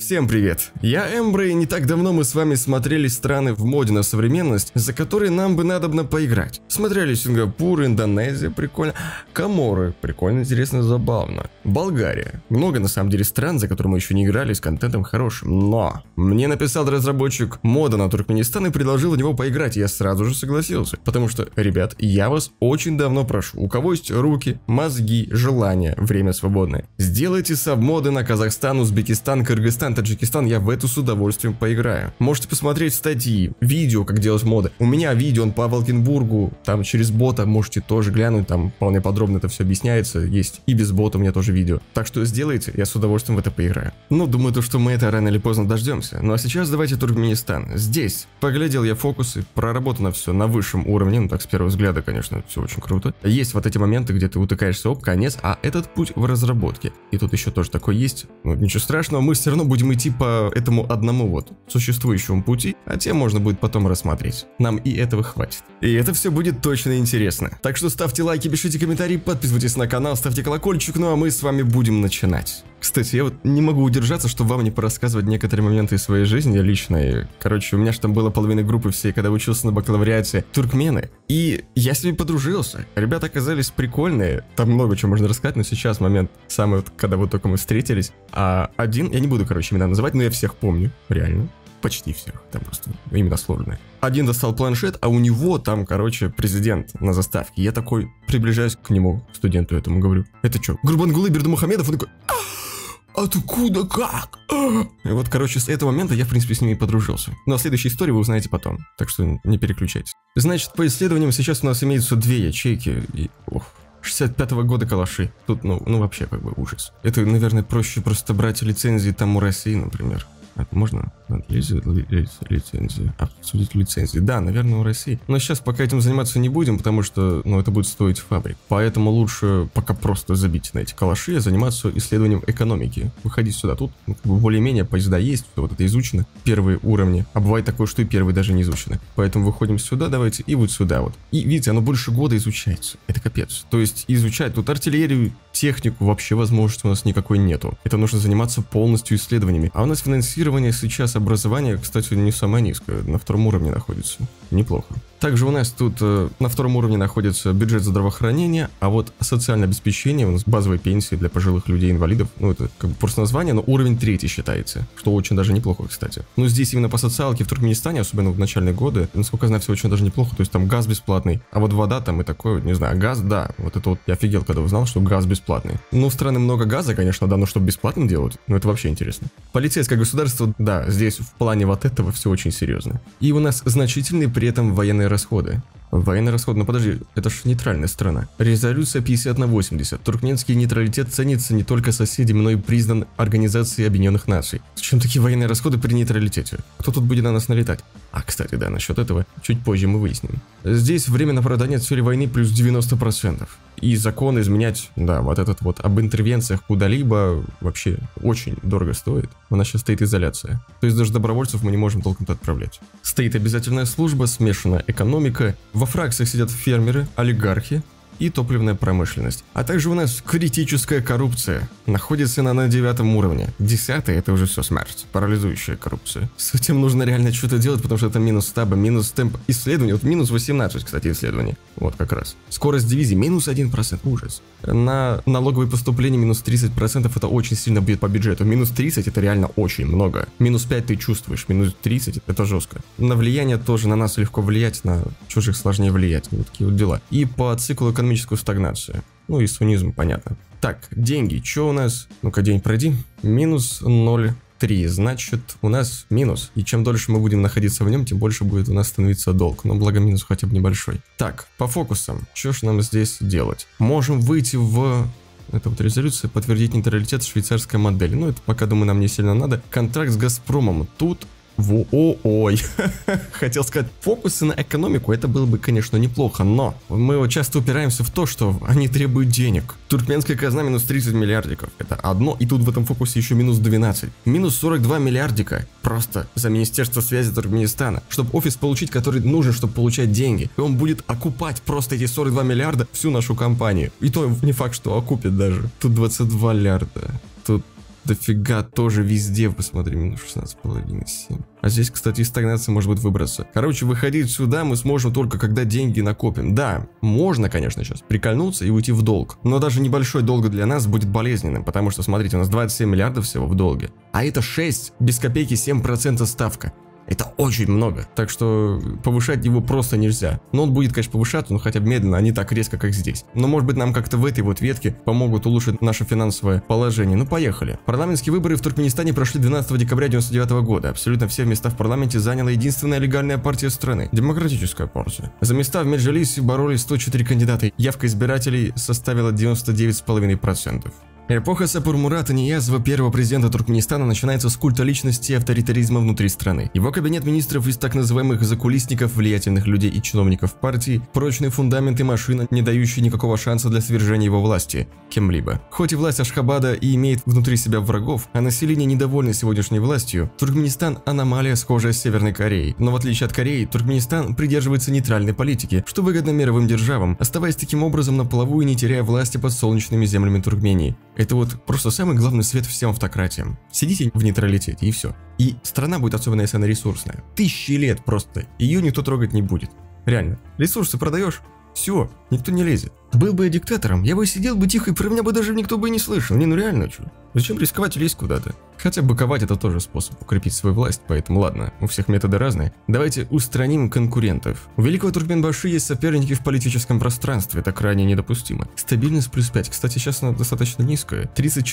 Всем привет, я Эмбро, и не так давно мы с вами смотрели страны в моде на современность, за которые нам бы надобно поиграть. Смотрели Сингапур, Индонезия, прикольно, Коморы, прикольно, интересно, забавно, Болгария. Много на самом деле стран, за которые мы еще не играли, с контентом хорошим, но мне написал разработчик мода на Туркменистан и предложил в него поиграть, и я сразу же согласился. Потому что, ребят, я вас очень давно прошу, у кого есть руки, мозги, желание, время свободное, сделайте сабмоды на Казахстан, Узбекистан, Кыргызстан, Таджикистан, я в эту с удовольствием поиграю. Можете посмотреть статьи, видео, как делать моды. У меня видео по Валкенбургу, там через бота можете тоже глянуть, там вполне подробно это все объясняется, есть и без бота у меня тоже видео. Так что сделайте, я с удовольствием в это поиграю. Ну, думаю, то, что мы это рано или поздно дождемся. Ну а сейчас давайте Туркменистан. Здесь поглядел я фокусы, проработано все на высшем уровне, ну так с первого взгляда, конечно, все очень круто. Есть вот эти моменты, где ты утыкаешься, оп, конец, а этот путь в разработке. И тут еще тоже такой есть, ну ничего страшного, мы все равно будем идти по этому одному вот существующему пути, а те можно будет потом рассмотреть. Нам и этого хватит. И это все будет точно интересно. Так что ставьте лайки, пишите комментарии, подписывайтесь на канал, ставьте колокольчик, ну а мы с вами будем начинать. Кстати, я вот не могу удержаться, чтобы вам не порассказывать некоторые моменты из своей жизни личной. Короче, у меня же там было половина группы всей, когда учился на бакалавриате, туркмены. И я с ними подружился. Ребята оказались прикольные. Там много чего можно рассказать, но сейчас момент самый, вот, когда вот только мы встретились. А один, я не буду, короче, имена называть, но я всех помню, реально. Почти всех, там просто имена сложные. Один достал планшет, а у него там, короче, президент на заставке. Я такой приближаюсь к нему, студенту этому, говорю: это что, Гурбангулы Бердымухамедов? Он такой: откуда, как? И вот, короче, с этого момента я, в принципе, с ними подружился. Но следующую историю вы узнаете потом, так что не переключайтесь. Значит, по исследованиям сейчас у нас имеются две ячейки, и... 65-го года калаши. Тут, ну вообще, как бы ужас. Это, наверное, проще просто брать лицензии там у России, например. Это можно? Лицензии. Обсудить лицензии. Да, наверное, у России. Но сейчас пока этим заниматься не будем, потому что, ну, это будет стоить фабрик. Поэтому лучше пока просто забить на эти калаши, заниматься исследованием экономики. Выходить сюда. Тут, ну, как бы более-менее поезда есть, вот это изучено. Первые уровни. А бывает такое, что и первые даже не изучены. Поэтому выходим сюда, давайте, и вот сюда вот. И видите, оно больше года изучается. Это капец. То есть изучать тут артиллерию, технику, вообще возможности у нас никакой нету. Это нужно заниматься полностью исследованиями. А у нас финансирование сейчас, образование, кстати, не самое низкое, на втором уровне находится. Неплохо. Также у нас тут на втором уровне находится бюджет здравоохранения, а вот социальное обеспечение, у нас базовые пенсии для пожилых людей-инвалидов, ну это как бы просто название, но уровень 3 считается, что очень даже неплохо, кстати. Но здесь именно по социалке в Туркменистане, особенно в начальные годы, насколько я знаю, все очень даже неплохо, то есть там газ бесплатный, а вот вода там и такое, не знаю, газ, да, вот это вот я офигел, когда узнал, что газ бесплатный. Ну, в стране много газа, конечно, да, но чтобы бесплатным делать, ну это вообще интересно. Полицейское государство, да, здесь в плане вот этого все очень серьезно. И у нас значительные при этом военные расходы. Военный расход, ну подожди, это ж нейтральная страна. Резолюция 5180. Туркменский нейтралитет ценится не только соседями, но и признан Организацией Объединенных Наций. Зачем такие военные расходы при нейтралитете? Кто тут будет на нас налетать? А, кстати, да, насчет этого чуть позже мы выясним. Здесь время на продание цели войны плюс 90%. И закон изменять, да, вот этот вот об интервенциях куда-либо вообще очень дорого стоит. У нас сейчас стоит изоляция. То есть даже добровольцев мы не можем толком-то отправлять. Стоит обязательная служба, смешанная экономика. Во фракциях сидят фермеры, олигархи и топливная промышленность. А также у нас критическая коррупция. Находится она на 9-м уровне. 10-й это уже все смерть. Парализующая коррупция. С этим нужно реально что-то делать, потому что это минус стаба, минус темп исследования. Вот минус 18, кстати, исследований. Вот как раз. Скорость дивизии минус 1%. Ужас. На налоговые поступления минус 30%. Это очень сильно бьет по бюджету. Минус 30 это реально очень много. Минус 5 ты чувствуешь. Минус 30 это жестко. На влияние тоже на нас легко влиять, на чужих сложнее влиять. Вот такие вот дела. И по циклу экономическую стагнацию. Ну и суннизм, понятно. Так, деньги. Что у нас? Ну-ка, день пройди. Минус 0,3. Значит, у нас минус. И чем дольше мы будем находиться в нем, тем больше будет у нас становиться долг. Но благо минус хотя бы небольшой. Так, по фокусам. Что ж нам здесь делать? Можем выйти в... Это вот резолюция, подтвердить нейтралитет, швейцарская модель. Ну, это пока, думаю, нам не сильно надо. Контракт с Газпромом. Тут... Ой, хотел сказать, фокусы на экономику, это было бы, конечно, неплохо, но мы вот часто упираемся в то, что они требуют денег. Туркменская казна минус 30 миллиардиков, это одно, и тут в этом фокусе еще минус 12. Минус 42 миллиардика просто за Министерство связи Туркменистана, чтобы офис получить, который нужен, чтобы получать деньги. И он будет окупать просто эти 42 миллиарда всю нашу компанию. И то не факт, что окупит даже. Тут 22 миллиарда, тут дофига тоже везде, посмотри, минус 16,5, 7. А здесь, кстати, стагнация может быть выбраться. Короче, выходить сюда мы сможем только когда деньги накопим. Да, можно, конечно, сейчас прикольнуться и уйти в долг. Но даже небольшой долг для нас будет болезненным, потому что, смотрите, у нас 27 миллиардов всего в долге. А это 6, без копейки 7% ставка. Это очень много, так что повышать его просто нельзя. Но он будет, конечно, повышаться, но хотя бы медленно, а не так резко, как здесь. Но может быть нам как-то в этой вот ветке помогут улучшить наше финансовое положение. Ну поехали. Парламентские выборы в Туркменистане прошли 12 декабря 1999 года. Абсолютно все места в парламенте заняла единственная легальная партия страны – Демократическая партия. За места в Меджлисе боролись 104 кандидата. Явка избирателей составила 99,5%. Эпоха Сапурмурата Ниязова, первого президента Туркменистана, начинается с культа личности и авторитаризма внутри страны. Его кабинет министров из так называемых закулисников, влиятельных людей и чиновников партии, прочный фундамент и машина, не дающие никакого шанса для свержения его власти кем-либо. Хоть и власть Ашхабада и имеет внутри себя врагов, а население недовольно сегодняшней властью, Туркменистан – аномалия, схожая с Северной Кореей. Но в отличие от Кореи, Туркменистан придерживается нейтральной политики, что выгодно мировым державам, оставаясь таким образом на плаву и не теряя власти под солнечными землями Туркмении. Это вот просто самый главный свет всем автократиям. Сидите в нейтралитете и все. И страна будет, особенно если она ресурсная, 1000 лет просто, ее никто трогать не будет. Реально. Ресурсы продаешь, все, никто не лезет. Был бы я диктатором, я бы сидел бы тихо, и про меня бы даже никто бы и не слышал. Не, ну реально, что? Зачем рисковать и лезть куда-то? Хотя быковать это тоже способ укрепить свою власть, поэтому ладно, у всех методы разные. Давайте устраним конкурентов. У великого Туркменбаши есть соперники в политическом пространстве, это крайне недопустимо. Стабильность плюс 5, кстати, сейчас она достаточно низкая,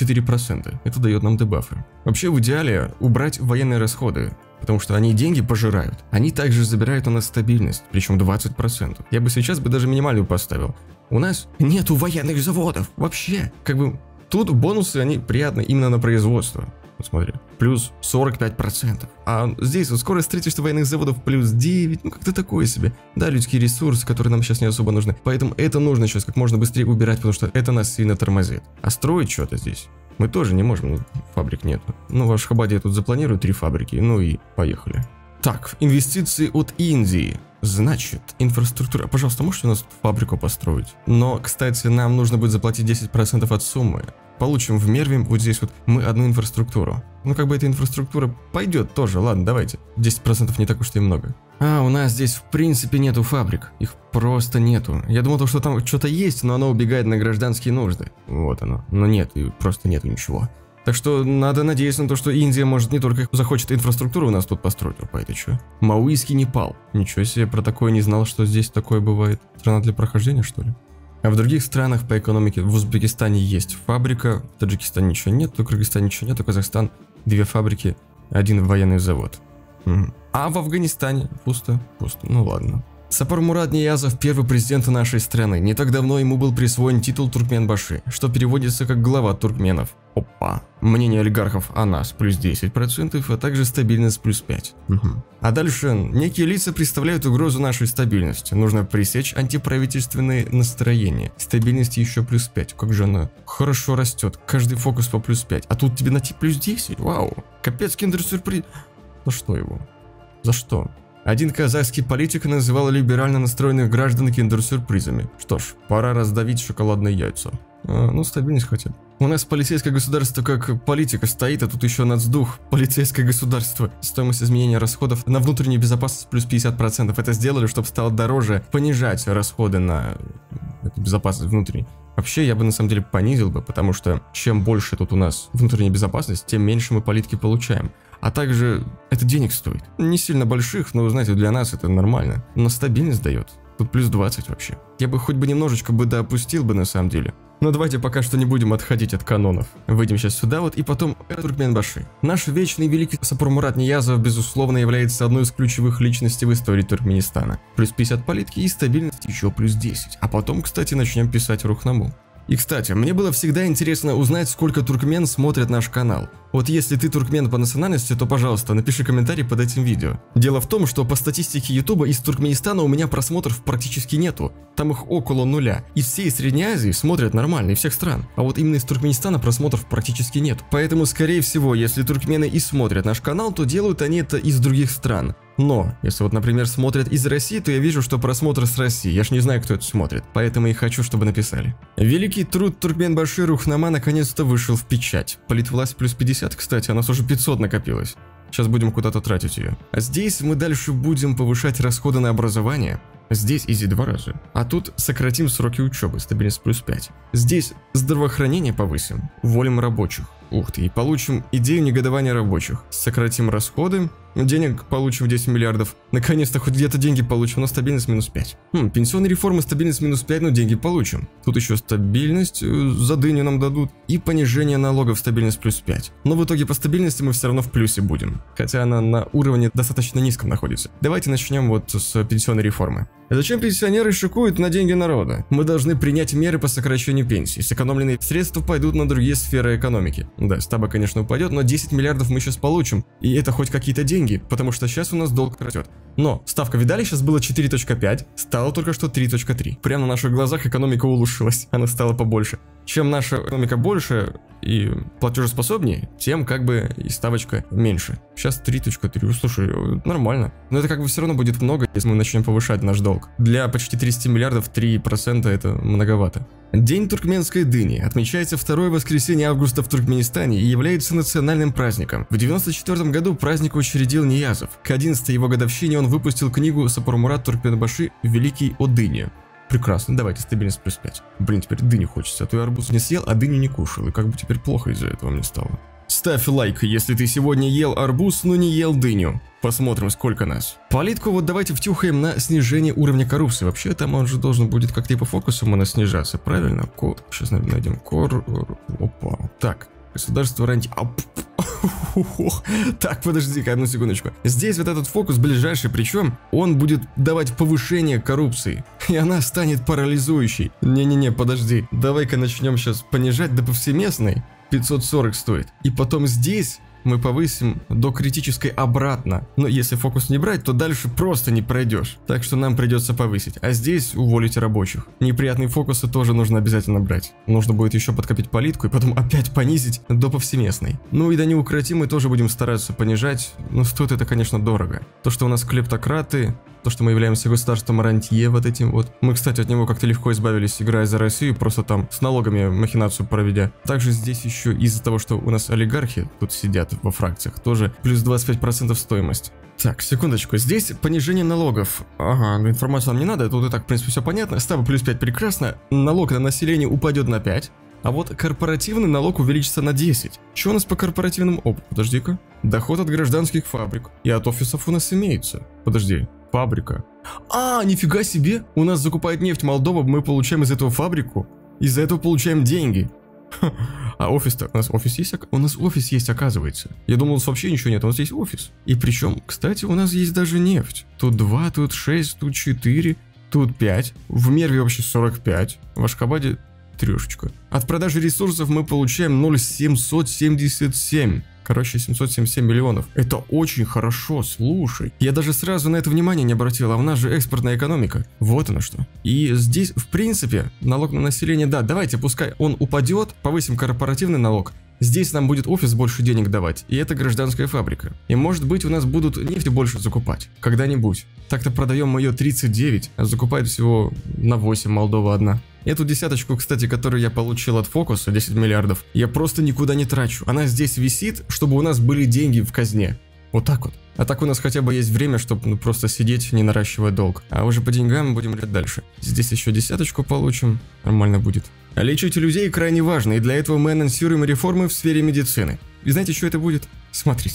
34%, это дает нам дебафы. Вообще в идеале убрать военные расходы, потому что они деньги пожирают. Они также забирают у нас стабильность, причем 20%. Я бы сейчас даже минимальную поставил. У нас нету военных заводов вообще. Как бы тут бонусы, они приятны именно на производство. Вот смотри, плюс 45%. А здесь вот скорость строительства военных заводов плюс 9, ну как-то такое себе. Да, людские ресурсы, которые нам сейчас не особо нужны. Поэтому это нужно сейчас как можно быстрее убирать, потому что это нас сильно тормозит. А строить что-то здесь мы тоже не можем, ну, фабрик нету. Ну, в Ашхабаде я тут запланирую 3 фабрики, ну и поехали. Так, инвестиции от Индии. Значит, инфраструктура. Пожалуйста, можете у нас фабрику построить? Но, кстати, нам нужно будет заплатить 10% от суммы. Получим в Мерве вот здесь вот мы одну инфраструктуру. Ну, как бы эта инфраструктура пойдет тоже. Ладно, давайте. 10% не так уж и много. А, у нас здесь в принципе нету фабрик. Их просто нету. Я думал, что там что-то есть, но оно убегает на гражданские нужды. Вот оно. Но нет, и просто нету ничего. Так что надо надеяться на то, что Индия, может, не только захочет инфраструктуру у нас тут построить. Опа, это что? Мауийский Непал. Ничего себе, про такое не знал, что здесь такое бывает. Страна для прохождения, что ли? А в других странах по экономике, в Узбекистане есть фабрика, в Таджикистане ничего нет, в Кыргызстане ничего нет, в Казахстан 2 фабрики, 1 военный завод. А в Афганистане пусто, пусто, ну ладно. Сапурмурат Ниязов, первый президент нашей страны. Не так давно ему был присвоен титул Туркменбаши, что переводится как глава туркменов. Опа. Мнение олигархов о нас плюс 10%, а также стабильность плюс 5%. А дальше, некие лица представляют угрозу нашей стабильности. Нужно пресечь антиправительственные настроения. Стабильность еще плюс 5. Как же она хорошо растет. Каждый фокус по плюс 5. А тут тебе на плюс 10? Вау. Капец, киндер-сюрприз. За что его? За что? Один казахский политик называл либерально настроенных граждан киндер-сюрпризами. Что ж, пора раздавить шоколадные яйца. Ну, стабильность хотя бы. У нас полицейское государство как политика стоит, а тут еще нацдух. Полицейское государство. Стоимость изменения расходов на внутреннюю безопасность плюс 50%. Это сделали, чтобы стало дороже понижать расходы на безопасность внутренней. Вообще, я бы на самом деле понизил бы, потому что чем больше тут у нас внутренней безопасности, тем меньше мы политики получаем. А также это денег стоит. Не сильно больших, но, знаете, для нас это нормально. Но стабильность дает. Тут плюс 20 вообще. Я бы хоть бы немножечко бы доопустил бы на самом деле. Но давайте пока что не будем отходить от канонов. Выйдем сейчас сюда вот и потом Туркменбаши. Наш вечный великий Сапурмурат Ниязов, безусловно, является одной из ключевых личностей в истории Туркменистана. Плюс 50 политики и стабильность еще плюс 10. А потом, кстати, начнем писать Рухнаму. И, кстати, мне было всегда интересно узнать, сколько туркмен смотрят наш канал. Вот если ты туркмен по национальности, то, пожалуйста, напиши комментарий под этим видео. Дело в том, что по статистике Ютуба из Туркменистана у меня просмотров практически нету. Там их около нуля. Из всей Средней Азии смотрят нормально, из всех стран. А вот именно из Туркменистана просмотров практически нет. Поэтому, скорее всего, если туркмены и смотрят наш канал, то делают они это из других стран. Но, если вот, например, смотрят из России, то я вижу, что просмотры с России. Я ж не знаю, кто это смотрит. Поэтому и хочу, чтобы написали. Великий труд Туркменбаши Рухнама наконец-то вышел в печать. Политвласть плюс 50, кстати, у нас уже 500 накопилось. Сейчас будем куда-то тратить ее. А здесь мы дальше будем повышать расходы на образование. Здесь изи 2 раза. А тут сократим сроки учебы, стабильность плюс 5. Здесь здравоохранение повысим, уволим рабочих. Ух ты, и получим идею негодования рабочих. Сократим расходы, денег получим 10 миллиардов. Наконец-то хоть где-то деньги получим, но стабильность минус 5. Пенсионные реформы, стабильность минус 5, но деньги получим. Тут еще стабильность, за дыню нам дадут. И понижение налогов, стабильность плюс 5. Но в итоге по стабильности мы все равно в плюсе будем. Хотя она на уровне достаточно низком находится. Давайте начнем вот с пенсионной реформы. Зачем пенсионеры шикуют на деньги народа? Мы должны принять меры по сокращению пенсий. Сэкономленные средства пойдут на другие сферы экономики. Да, стаба, конечно, упадет, но 10 миллиардов мы сейчас получим. И это хоть какие-то деньги, потому что сейчас у нас долг растет. Но ставка, видали, сейчас было 4.5, стало только что 3.3. Прямо на наших глазах экономика улучшилась, она стала побольше. Чем наша экономика больше и платежеспособнее, тем как бы и ставочка меньше. Сейчас 3.3, слушай, нормально. Но это как бы все равно будет много, если мы начнем повышать наш долг. Для почти 30 миллиардов 3% это многовато. День туркменской дыни отмечается второе воскресенье августа в Туркменистане и является национальным праздником. В 1994 году праздник учредил Ниязов. К 11-й его годовщине он выпустил книгу Сапармурат Туркменбаши «Великий о дыне». Прекрасно, давайте стабильность плюс 5. Блин, теперь дыни хочется, а то я арбуз не съел, а дыню не кушал, и как бы теперь плохо из-за этого мне стало. Ставь лайк, если ты сегодня ел арбуз, но не ел дыню. Посмотрим, сколько нас. Политику вот давайте втюхаем на снижение уровня коррупции. Вообще, там он же должен будет как-то по фокусу у нас снижаться, правильно? Сейчас найдем. Опа. Так, государство раньше. Так, подожди-ка, одну секундочку. Здесь вот этот фокус ближайший, причем он будет давать повышение коррупции. И она станет парализующей. Не-не-не, подожди. Давай-ка начнем сейчас понижать до повсеместной. 540 стоит. И потом здесь мы повысим до критической обратно. Но если фокус не брать, то дальше просто не пройдешь. Так что нам придется повысить. А здесь уволить рабочих. Неприятные фокусы тоже нужно обязательно брать. Нужно будет еще подкопить политику и потом опять понизить до повсеместной. Ну и до неукротимой тоже будем стараться понижать. Но стоит это, конечно, дорого. То, что у нас клептократы, то, что мы являемся государством рантье вот этим вот. Мы, кстати, от него как-то легко избавились, играя за Россию, просто там с налогами махинацию проведя. Также здесь еще из-за того, что у нас олигархи тут сидят во фракциях, тоже плюс 25% стоимость. Так, секундочку, здесь понижение налогов. Ага, информацию нам не надо, тут и так, в принципе, все понятно. Ставка плюс 5 прекрасно, налог на население упадет на 5. А вот корпоративный налог увеличится на 10. Что у нас по корпоративному опыту? Подожди-ка. Доход от гражданских фабрик. И от офисов у нас имеется. Подожди. Фабрика. А, нифига себе. У нас закупает нефть Молдова, мы получаем из этого фабрику. Из-за этого получаем деньги. А офис-то? У нас офис есть? У нас офис есть, оказывается. Я думал, у нас вообще ничего нет, у нас есть офис. И причем, кстати, у нас есть даже нефть. Тут 2, тут 6, тут 4, тут 5. В Мерве вообще 45. В Ашхабаде трешечка. От продажи ресурсов мы получаем 0,777. Короче, 777 миллионов. Это очень хорошо, слушай. Я даже сразу на это внимание не обратил, а у нас же экспортная экономика. Вот оно что. И здесь, в принципе, налог на население, да, давайте, пускай он упадет, повысим корпоративный налог. Здесь нам будет офис больше денег давать, и это гражданская фабрика. И может быть у нас будут нефть больше закупать, когда-нибудь. Так-то продаем мы ее 39, а закупает всего на 8 Молдова одна. Эту десяточку, кстати, которую я получил от фокуса, 10 миллиардов, я просто никуда не трачу. Она здесь висит, чтобы у нас были деньги в казне. Вот так вот. А так у нас хотя бы есть время, чтобы просто сидеть, не наращивая долг. А уже по деньгам будем лететь дальше. Здесь еще десяточку получим, нормально будет. А лечить людей крайне важно, и для этого мы анонсируем реформы в сфере медицины. И знаете, что это будет? Смотрите.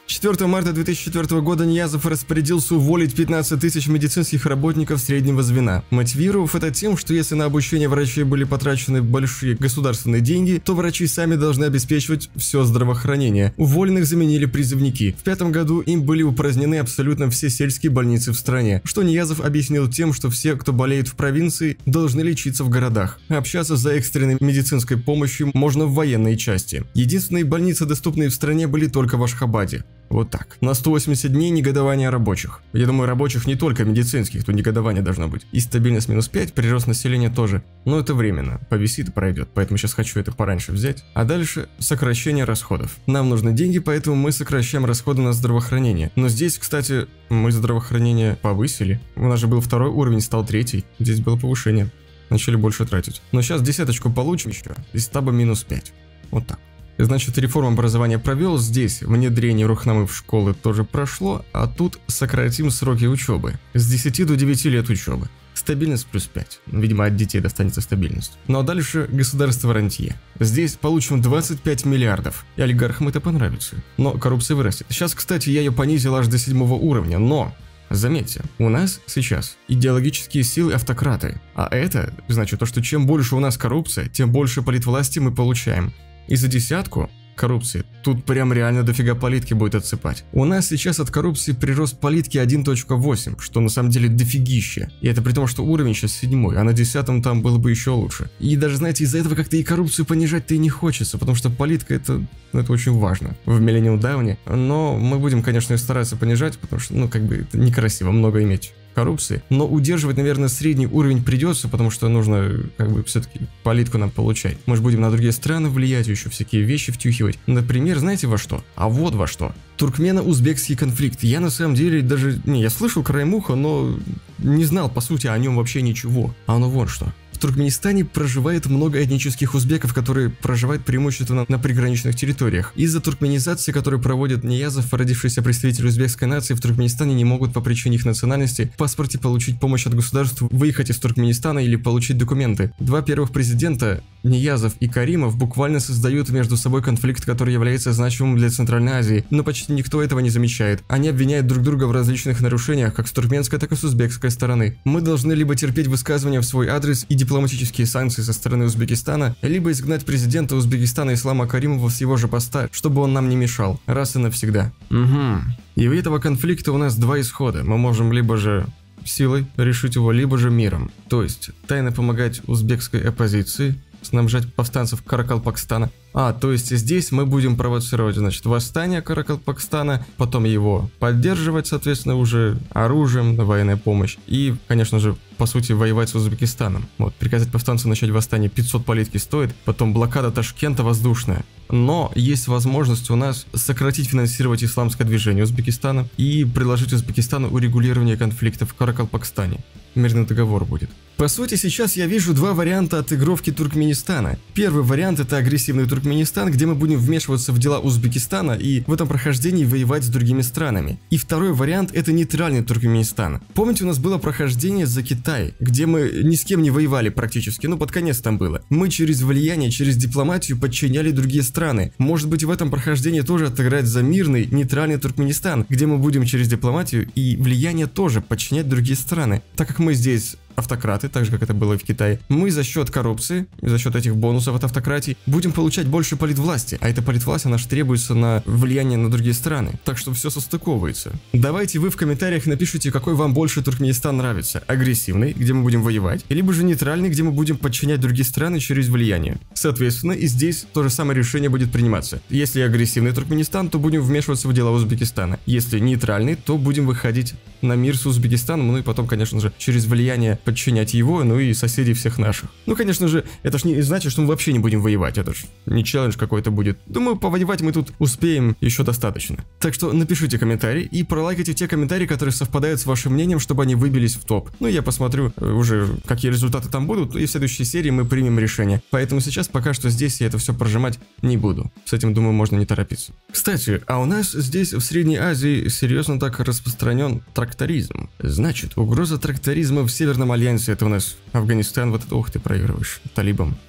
4 марта 2004 года Ниязов распорядился уволить 15 тысяч медицинских работников среднего звена, мотивировав это тем, что если на обучение врачей были потрачены большие государственные деньги, то врачи сами должны обеспечивать все здравоохранение. Уволенных заменили призывники. В 2005 году им были упразднены абсолютно все сельские больницы в стране, что Ниязов объяснил тем, что все, кто болеет в провинции, должны лечиться в городах. Общаться за экстренной медицинской помощью можно в военной части. Единственные больницы, доступные в стране, были только в Ашхабаде. Вот так. На 180 дней негодования рабочих. Я думаю, рабочих не только медицинских, тут негодование должно быть. И стабильность -5, прирост населения тоже. Но это временно. Повисит и пройдет. Поэтому сейчас хочу это пораньше взять. А дальше сокращение расходов. Нам нужны деньги, поэтому мы сокращаем расходы на здравоохранение. Но здесь, кстати, мы здравоохранение повысили. У нас же был 2-й уровень, стал 3-й. Здесь было повышение. Начали больше тратить. Но сейчас 10-очку получим еще. Из стаба -5. Вот так. Значит, реформу образования провел, здесь внедрение Рухнамы в школы тоже прошло, а тут сократим сроки учебы. С 10 до 9 лет учебы. Стабильность +5. Видимо, от детей достанется стабильность. Ну а дальше государство рантье. Здесь получим 25 миллиардов. И олигархам это понравится. Но коррупция вырастет. Сейчас, кстати, я ее понизил аж до 7 уровня, но... Заметьте, у нас сейчас идеологические силы автократы. А это значит то, что чем больше у нас коррупция, тем больше политвласти мы получаем. И за 10 коррупции тут прям реально дофига политки будет отсыпать. У нас сейчас от коррупции прирост политки 1.8, что на самом деле дофигище. И это при том, что уровень сейчас 7, а на 10 там было бы еще лучше. И даже, знаете, из-за этого как-то и коррупцию понижать-то и не хочется, потому что политика это очень важно в Millennium Dawnie. Но мы будем, конечно, и стараться понижать, потому что, ну, как бы, это некрасиво много иметь коррупции, но удерживать, наверное, средний уровень придется, потому что нужно, как бы, все-таки политику нам получать. Мы же будем на другие страны влиять, еще всякие вещи втюхивать. Например, знаете во что? А вот во что. Туркмено-узбекский конфликт. Я на самом деле даже... я слышал краем уха, но не знал, по сути, о нем вообще ничего. А оно вот что. В Туркменистане проживает много этнических узбеков, которые проживают преимущественно на приграничных территориях. Из-за туркменизации, которую проводит Ниязов, родившиеся представители узбекской нации в Туркменистане не могут по причине их национальности в паспорте получить помощь от государства, выехать из Туркменистана или получить документы. Два первых президента, Ниязов и Каримов, буквально создают между собой конфликт, который является значимым для Центральной Азии, но почти никто этого не замечает. Они обвиняют друг друга в различных нарушениях, как с туркменской, так и с узбекской стороны. Мы должны либо терпеть высказывания в свой адрес и дипломатические санкции со стороны Узбекистана, либо изгнать президента Узбекистана Ислама Каримова с его же поста, чтобы он нам не мешал, раз и навсегда. И у этого конфликта у нас два исхода. Мы можем либо же силой решить его, либо же миром. То есть тайно помогать узбекской оппозиции, снабжать повстанцев Каракалпакстана. То есть здесь мы будем провоцировать, значит, восстание Каракалпакстана, потом его поддерживать, соответственно, уже оружием, военная помощь. И, конечно же, по сути, воевать с Узбекистаном. Вот, приказать повстанцам начать восстание 500 политки стоит, потом блокада Ташкента воздушная. Но есть возможность у нас сократить финансировать исламское движение Узбекистана и предложить Узбекистану урегулирование конфликта в Каракалпакстане. Мирный договор будет. По сути, сейчас я вижу два варианта отыгровки Туркменистана. Первый вариант — это агрессивный Туркменистан, где мы будем вмешиваться в дела Узбекистана и в этом прохождении воевать с другими странами. И второй вариант — это нейтральный Туркменистан. Помните, у нас было прохождение за Китай, где мы ни с кем не воевали практически, ну под конец там было. Мы через влияние, через дипломатию подчиняли другие страны. Может быть, в этом прохождении тоже отыграть за мирный, нейтральный Туркменистан, где мы будем через дипломатию и влияние тоже подчинять другие страны. Так как мы здесь автократы, так же, как это было и в Китае, мы за счет коррупции, за счет этих бонусов от автократии, будем получать больше политвласти, а эта политвласть, она же требуется на влияние на другие страны, так что все состыковывается. Давайте вы в комментариях напишите, какой вам больше Туркменистан нравится, агрессивный, где мы будем воевать, либо же нейтральный, где мы будем подчинять другие страны через влияние. Соответственно, и здесь то же самое решение будет приниматься. Если агрессивный Туркменистан, то будем вмешиваться в дела Узбекистана. Если нейтральный, то будем выходить на мир с Узбекистаном, ну и потом, конечно же, через влияние подчинять его, ну и соседей всех наших. Ну, конечно же, это ж не значит, что мы вообще не будем воевать, это ж не челлендж какой-то будет. Думаю, повоевать мы тут успеем еще достаточно. Так что напишите комментарий и пролайкайте те комментарии, которые совпадают с вашим мнением, чтобы они выбились в топ. Ну, я посмотрю уже, какие результаты там будут, и в следующей серии мы примем решение. Поэтому сейчас пока что здесь я это все прожимать не буду. С этим, думаю, можно не торопиться. Кстати, а у нас здесь в Средней Азии серьезно так распространен тракторизм. Значит, угроза тракторизма в Северном Альянсе — это у нас Афганистан, вот это, ух ты, проигрываешь талибам.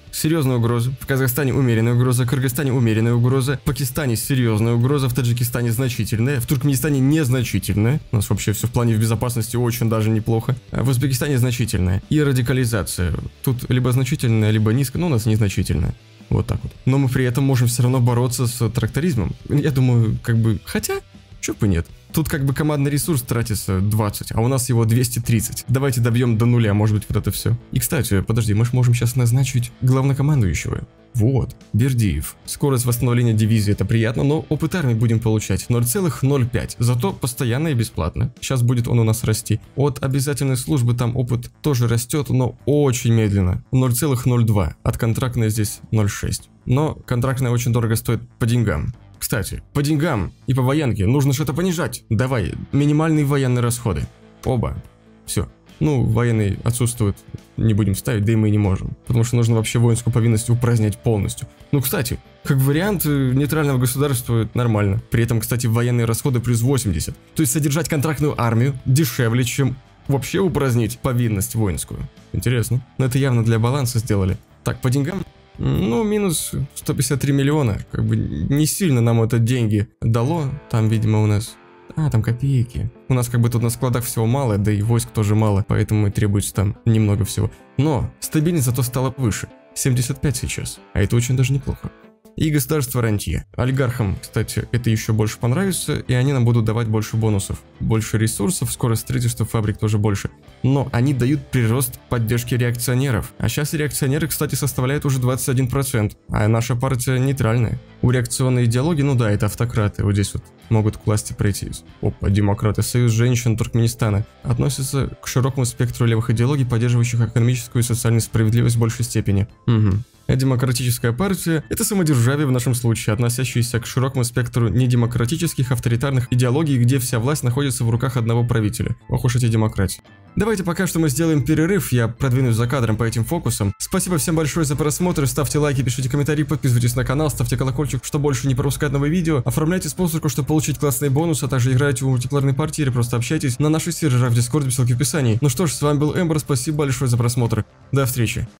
серьезная угроза. В Казахстане умеренная угроза. В Кыргызстане умеренная угроза. В Пакистане серьезная угроза. В Таджикистане значительная. В Туркменистане незначительная. У нас вообще все в плане безопасности очень даже неплохо. А в Узбекистане значительная. И радикализация. Тут либо значительная, либо низкая, но у нас незначительная. Вот так вот. Но мы при этом можем все равно бороться с тракторизмом. Я думаю, как бы... Хотя, чё бы нет. Тут как бы командный ресурс тратится 20, а у нас его 230. Давайте добьем до нуля, может быть, вот это все. И, кстати, подожди, мы же можем сейчас назначить главнокомандующего. Вот, Бердиев. Скорость восстановления дивизии — это приятно, но опыт армии будем получать 0,05. Зато постоянно и бесплатно. Сейчас будет он у нас расти. От обязательной службы там опыт тоже растет, но очень медленно. 0,02. От контрактной здесь 0,6. Но контрактная очень дорого стоит по деньгам. Кстати, по деньгам и по военке нужно что-то понижать. Давай, минимальные военные расходы. Оба. Все. Ну, военные отсутствуют, не будем ставить, да и мы не можем. Потому что нужно вообще воинскую повинность упразднять полностью. Ну, кстати, как вариант нейтрального государства это нормально. При этом, кстати, военные расходы плюс 80. То есть содержать контрактную армию дешевле, чем вообще упразднить повинность воинскую. Интересно. Но это явно для баланса сделали. Так, по деньгам... Ну, минус 153 миллиона. Как бы не сильно нам это деньги дало. Там, видимо, у нас... там копейки. У нас как бы тут на складах всего мало, да и войск тоже мало, поэтому и требуется там немного всего. Но стабильность зато стала выше. 75 сейчас. А это очень даже неплохо. И государство рантье. Олигархам, кстати, это еще больше понравится, и они нам будут давать больше бонусов. Больше ресурсов, скорость строительства фабрик тоже больше. Но они дают прирост поддержки реакционеров. А сейчас реакционеры, кстати, составляют уже 21%. А наша партия нейтральная. У реакционной идеологии, ну да, это автократы. Вот здесь вот могут к власти пройти. Опа, демократы. Союз женщин Туркменистана. Относится к широкому спектру левых идеологий, поддерживающих экономическую и социальную справедливость в большей степени. А демократическая партия – это самодержавие в нашем случае, относящееся к широкому спектру недемократических авторитарных идеологий, где вся власть находится в руках одного правителя. Ох уж эти демократии. Давайте пока что мы сделаем перерыв, я продвинусь за кадром по этим фокусам. Спасибо всем большое за просмотр, ставьте лайки, пишите комментарии, подписывайтесь на канал, ставьте колокольчик, чтобы больше не пропускать новые видео, оформляйте спонсорку, чтобы получить классные бонусы, а также играйте в мультиплеерной партии или просто общайтесь на наших серверах в Discord, ссылки в описании. Ну что ж, с вами был Эмбер, спасибо большое за просмотр, до встречи.